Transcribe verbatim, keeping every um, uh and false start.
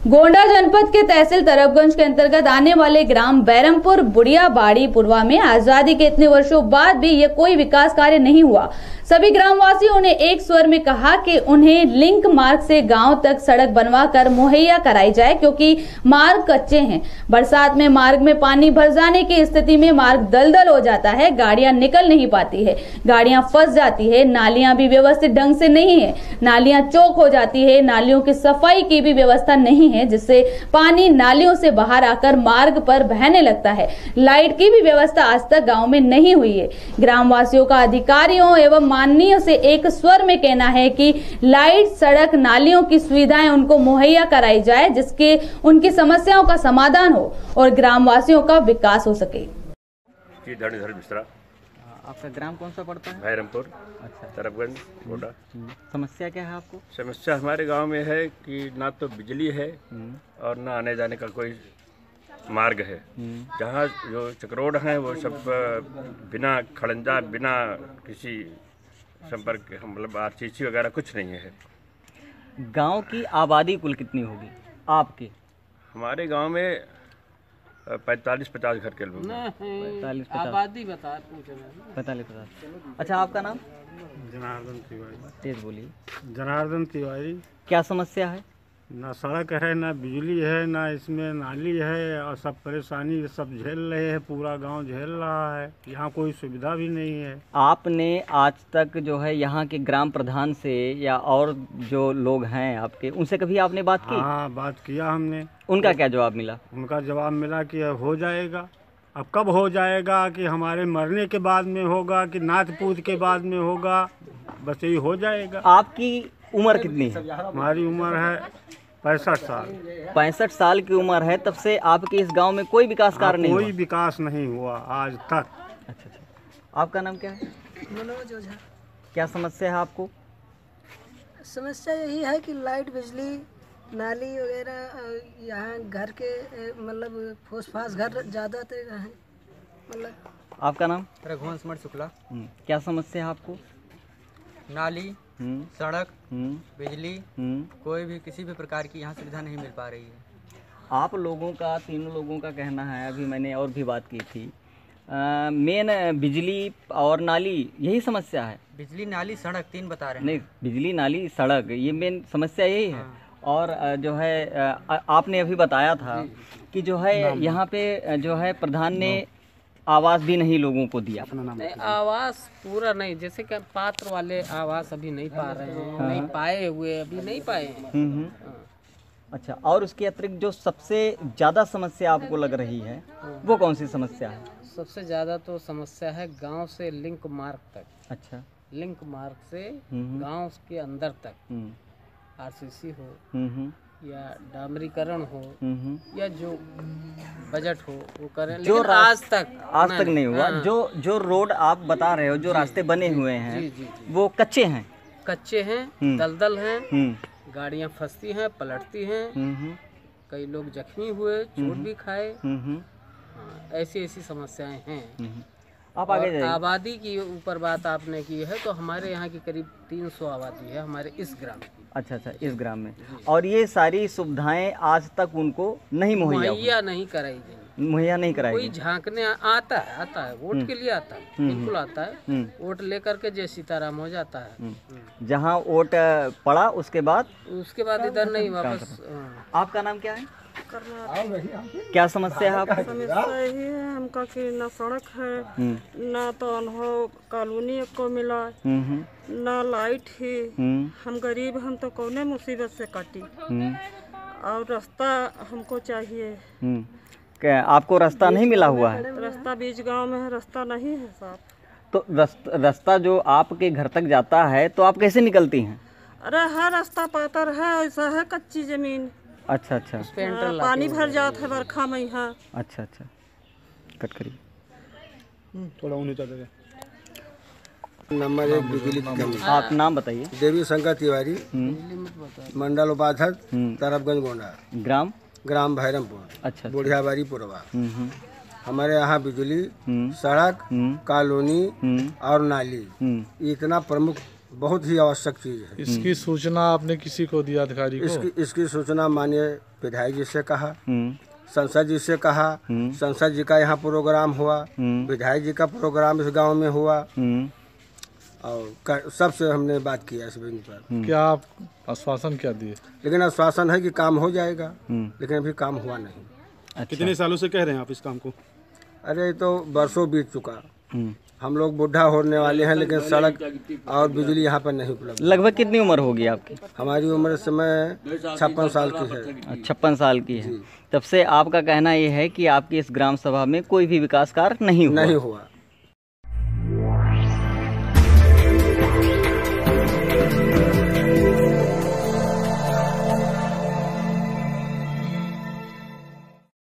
गोंडा जनपद के तहसील तरबगंज के अंतर्गत आने वाले ग्राम बैरमपुर बुढ़िया बाड़ी पुरवा में आजादी के इतने वर्षों बाद भी यह कोई विकास कार्य नहीं हुआ। सभी ग्रामवासियों ने एक स्वर में कहा कि उन्हें लिंक मार्ग से गांव तक सड़क बनवाकर मुहैया कराई जाए, क्योंकि मार्ग कच्चे हैं। बरसात में मार्ग में पानी भर जाने की स्थिति में मार्ग दलदल हो जाता है, गाड़ियां निकल नहीं पाती है, गाड़ियां फंस जाती है, नालियां भी व्यवस्थित ढंग से नहीं है, नालियां चौक हो जाती है, नालियों की सफाई की भी व्यवस्था नहीं है, जिससे पानी नालियों से बाहर आकर मार्ग पर बहने लगता है। लाइट की भी व्यवस्था आज तक गाँव में नहीं हुई है। ग्रामवासियों का अधिकारियों एवं माननीयों से एक स्वर में कहना है कि लाइट, सड़क, नालियों की सुविधाएं उनको मुहैया कराई जाए, जिसके उनकी समस्याओं का समाधान हो और ग्रामवासियों का विकास हो सके। धरणीधर मिश्रा। आपका ग्राम कौन सा पड़ता है? बैरमपुर। अच्छा, तरबगंज गोंडा। समस्या क्या है आपको? समस्या हमारे गांव में है कि ना तो बिजली है और ना आने जाने का कोई मार्ग है। जहाँ जो चक्रोड हैं वो सब बिना खड़ंजा, बिना किसी संपर्क के, मतलब आरसीसी वगैरह कुछ नहीं है। गांव की आबादी कुल कितनी होगी आपके? हमारे गांव में पैंतालीस पचास घर के लोग हैं। पैंतालीस पचास आबादी बता पैंतालीस पचास। अच्छा, आपका नाम? जनार्दन तिवारी। तेज बोलिए। जनार्दन तिवारी। क्या समस्या है? ना सड़क है, ना बिजली है, ना इसमें नाली है, और सब परेशानी सब झेल रहे हैं, पूरा गांव झेल रहा है। यहाँ कोई सुविधा भी नहीं है। आपने आज तक जो है यहाँ के ग्राम प्रधान से या और जो लोग हैं आपके, उनसे कभी आपने बात की? हाँ, बात किया हमने। उनका क्या जवाब मिला? उनका जवाब मिला कि हो जाएगा। अब कब हो जाएगा? कि हमारे मरने के बाद में होगा, कि नाथ पूत के बाद में होगा, बस यही हो जाएगा। आपकी उम्र कितनी है? हमारी उम्र है पैंसठ साल। पैंसठ साल की उम्र है, तब से आपके इस गांव में कोई विकास कार्य नहीं हुआ? कोई विकास नहीं हुआ आज तक। अच्छा अच्छा। आपका नाम क्या है? मनोज ओझा। क्या समस्या है आपको? समस्या यही है कि लाइट, बिजली, नाली वगैरह यहाँ घर के मतलब फूस फास घर ज़्यादा हैं मतलब। आपका नाम? रघुवंश मठ शुक्ला। क्या समस्या है आपको? नाली, सड़क, बिजली, कोई भी किसी भी प्रकार की यहाँ सुविधा नहीं मिल पा रही है। आप लोगों का, तीनों लोगों का कहना है, अभी मैंने और भी बात की थी, मेन बिजली और नाली यही समस्या है? बिजली, नाली, सड़क तीन बता रहे हैं। नहीं, बिजली, नाली, सड़क ये मेन समस्या यही है। हाँ। और जो है आपने अभी बताया था कि जो है यहाँ पे जो है प्रधान ने आवास भी नहीं लोगों को दिया। नहीं, आवास पूरा नहीं, जैसे कि पात्र वाले आवास अभी नहीं पा रहे हैं। हाँ। नहीं पाए हुए, अभी नहीं पाए हैं। हाँ। अच्छा, और उसके अतिरिक्त जो सबसे ज़्यादा समस्या आपको लग रही है वो कौन सी समस्या है? सबसे ज़्यादा तो समस्या है गांव से लिंक मार्ग तक। अच्छा। लिंक मार्ग से गांव के अंदर तक आरसीसी हो या डामरीकरण हो या जो बजट हो वो करें, जो लेकिन आज तक आज तक नहीं हुआ। हाँ। जो जो रोड आप बता रहे हो, जो रास्ते बने हुए हैं, जी, जी, जी। वो कच्चे हैं, कच्चे हैं, दलदल हैं, गाड़ियां फंसती हैं, पलटती हैं, कई लोग जख्मी हुए, चोट भी खाए। हाँ, ऐसी ऐसी समस्याएं हैं। आप आगे जाइए। आबादी की ऊपर बात आपने की है, तो हमारे यहाँ की करीब तीन सौ आबादी है हमारे इस ग्राम की। अच्छा अच्छा, इस ग्राम में। और ये सारी सुविधाएं आज तक उनको नहीं मुहैया मुहैया नहीं कराई गई, मुहैया नहीं कराई कोई गई। झांकने आता है आता है वोट के लिए आता है, बिल्कुल आता है, वोट लेकर के जय सीताराम हो जाता है। जहाँ वोट पड़ा उसके बाद उसके बाद इधर नहीं वापस। आपका नाम क्या है? क्या समस्या है आपकी? समस्या यही है हमका कि ना सड़क है, ना तो अनुभव कॉलोनी को मिला, ना लाइट है। हम गरीब, हम तो कौने मुसीबत से काटी, और रास्ता हमको चाहिए। क्या आपको रास्ता नहीं मिला हुआ है? रास्ता बीच गांव में है, रास्ता नहीं है साहब। तो रास्ता जो आपके घर तक जाता है तो आप कैसे निकलती हैं? अरे है रास्ता पातर है, ऐसा है कच्ची जमीन। अच्छा अच्छा। हाँ, पानी भर जाता है बरखा में यहाँ। अच्छा अच्छा, कट करिए। थोड़ा उन्हें चल नंबर एक बिजली की कमी। आप नाम बताइए। देवी शंकर तिवारी, मंडल उपाध्यक्ष, तरबगंज गोंडा। ग्राम ग्राम भैरमपुर। अच्छा। बुढ़िया बाड़ी पुरवा। हमारे यहाँ बिजली, सड़क, कॉलोनी और नाली इतना प्रमुख बहुत ही आवश्यक चीज़ है। इसकी सूचना आपने किसी को दिया, अधिकारी को? इसकी इसकी सूचना माननीय विधायक जी से कहा, संसद जी से कहा, संसद जी का यहाँ प्रोग्राम हुआ, विधायक जी का प्रोग्राम इस गांव में हुआ और सबसे हमने बात किया इस बिंदु पर। क्या आप आश्वासन क्या दिए? लेकिन आश्वासन है कि काम हो जाएगा, लेकिन अभी काम हुआ नहीं। अच्छा। कितने सालों से कह रहे हैं आप इस काम को? अरे तो बरसों बीत चुका, हम लोग बुढ़ा होने वाले हैं, लेकिन सड़क और बिजली यहाँ पर नहीं उपलब्ध। लगभग कितनी उम्र होगी आपकी? हमारी उम्र इस समय छप्पन साल की है। छप्पन साल की है। तब से आपका कहना ये है कि आपकी इस ग्राम सभा में कोई भी विकास कार्य नहीं हुआ? नहीं हुआ।